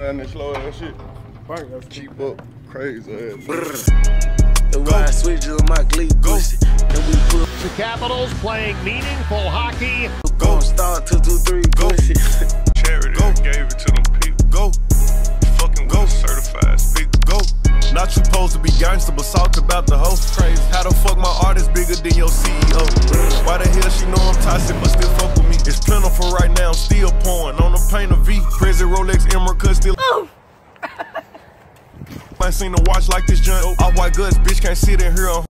And they slow ass shit. Cheap up, crazy ass. The ride switches on my glee pussy. And we put The Capitals playing meaningful hockey. go start 2, 2, 3 pussy. Charity gave it to them people. Go, Fucking go certified speak. go. Not you supposed to be gangster, but talk about the host. Crazy. How the fuck my artist bigger than your CEO? Why the hell she know I'm toxic, but still fuck with me? It's plentiful right now, I'm still pouring on the paint of V. Prezi Rolex Emerald cut still. I ain't seen a watch like this junk. All white guts, bitch can't sit in here on